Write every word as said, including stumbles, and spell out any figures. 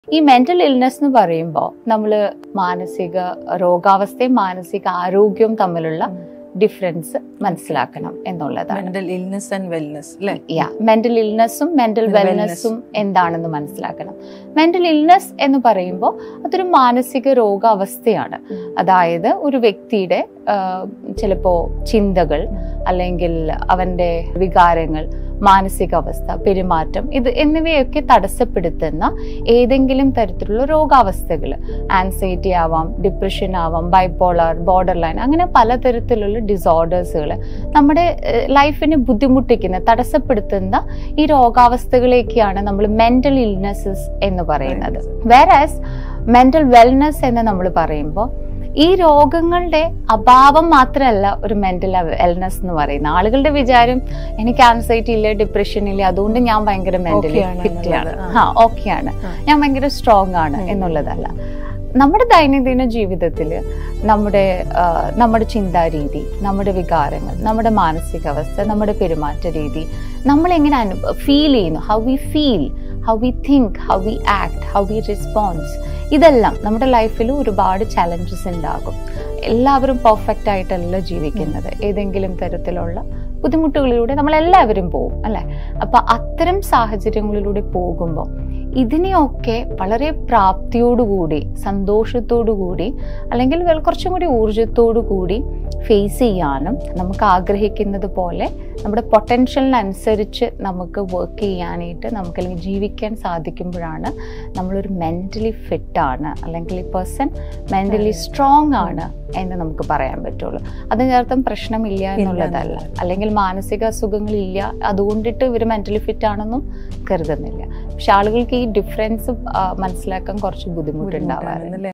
ഈ mental illness എന്ന് പറയുമ്പോൾ നമ്മൾ മാനസിക രോഗാവസ്ഥയും മാനസിക ആരോഗ്യവും തമ്മിലുള്ള ഡിഫറൻസ് മനസ്സിലാക്കണം എന്നുള്ളതാണ്. മെന്റൽ ഇൽനെസ് ആൻഡ് വെൽനെസ് അല്ലേ? യാ, മെന്റൽ ഇൽനെസ്സും മെന്റൽ വെൽനെസ്സും എന്താണെന്ന് മനസ്സിലാക്കണം. മെന്റൽ ഇൽനെസ് എന്ന് പറയുമ്പോൾ അതൊരു മാനസിക രോഗാവസ്ഥയാണ്. അതായത് ഒരു വ്യക്തിയുടെ ചിലപ്പോൾ ചിന്തകൾ അല്ലെങ്കിൽ അവൻ്റെ വികാരങ്ങൾ, മാനസികാവസ്ഥ, പെരുമാറ്റം ഇത് എന്നിവയൊക്കെ തടസ്സപ്പെടുത്തുന്ന ഏതെങ്കിലും തരത്തിലുള്ള രോഗാവസ്ഥകൾ, ആൻസൈറ്റി ആവാം, ഡിപ്രഷൻ ആവാം, ബൈപോളർ, ബോർഡർ ലൈൻ, അങ്ങനെ പലതരത്തിലുള്ള ഡിസോർഡേഴ്സുകൾ നമ്മുടെ ലൈഫിനെ ബുദ്ധിമുട്ടിക്കുന്ന, തടസ്സപ്പെടുത്തുന്ന ഈ രോഗാവസ്ഥകളെയൊക്കെയാണ് നമ്മൾ മെന്റൽ ഇൽനെസ്സസ് എന്ന് പറയുന്നത്. വേറാസ് മെന്റൽ വെൽനെസ് എന്ന് നമ്മൾ പറയുമ്പോൾ ഈ രോഗങ്ങളുടെ അഭാവം മാത്രമല്ല ഒരു മെന്റൽ വെൽനെസ് എന്ന് പറയുന്നത്. ആളുകളുടെ വിചാരം എനിക്ക് ആൻസൈറ്റി ഇല്ല, ഡിപ്രഷൻ ഇല്ല, അതുകൊണ്ട് ഞാൻ ഭയങ്കര മെന്റലി ഫിറ്റ് ആണ്, ആ ഓക്കെയാണ്, ഞാൻ ഭയങ്കര സ്ട്രോങ് ആണ് എന്നുള്ളതല്ല. നമ്മുടെ ദൈനംദിന ജീവിതത്തിൽ നമ്മുടെ നമ്മുടെ ചിന്താരീതി, നമ്മുടെ വികാരങ്ങൾ, നമ്മുടെ മാനസികാവസ്ഥ, നമ്മുടെ പെരുമാറ്റ രീതി, നമ്മളെങ്ങനെ അനു ഫീൽ ചെയ്യുന്നു, how we feel, how we think, how we act, how we response, ഇതെല്ലാം നമ്മുടെ ലൈഫിൽ ഒരുപാട് ചലഞ്ചസ് ഉണ്ടാകും. എല്ലാവരും പെർഫെക്റ്റ് ആയിട്ടല്ല ജീവിക്കുന്നത്. ഏതെങ്കിലും തരത്തിലുള്ള ബുദ്ധിമുട്ടുകളിലൂടെ നമ്മളെല്ലാവരും പോകും അല്ലേ? അപ്പം അത്തരം സാഹചര്യങ്ങളിലൂടെ പോകുമ്പോൾ ഇതിനെയൊക്കെ വളരെ പ്രാപ്തിയോടുകൂടി, സന്തോഷത്തോടുകൂടി, അല്ലെങ്കിൽ കുറച്ചും കൂടി ഊർജത്തോടു കൂടി ഫേസ് ചെയ്യാനും നമുക്ക് ആഗ്രഹിക്കുന്നത് പോലെ നമ്മുടെ പൊട്ടൻഷ്യലിനനുസരിച്ച് നമുക്ക് വർക്ക് ചെയ്യാനായിട്ട് നമുക്ക് അല്ലെങ്കിൽ ജീവിക്കാൻ സാധിക്കുമ്പോഴാണ് നമ്മളൊരു മെൻ്റലി ഫിറ്റാണ്, അല്ലെങ്കിൽ ഈ പേഴ്സൺ മെൻ്റലി സ്ട്രോങ് ആണ് എന്ന് നമുക്ക് പറയാൻ പറ്റുള്ളൂ. അതിനർത്ഥം പ്രശ്നമില്ല എന്നുള്ളതല്ല, അല്ലെങ്കിൽ മാനസിക അസുഖങ്ങളില്ല അതുകൊണ്ടിട്ട് ഇവർ മെൻ്റലി ഫിറ്റ് ആണെന്നും കരുതുന്നില്ല. പക്ഷെ ആളുകൾക്ക് ഈ ഡിഫറൻസ് മനസ്സിലാക്കാൻ കുറച്ച് ബുദ്ധിമുട്ടുണ്ടാവാറുണ്ട്.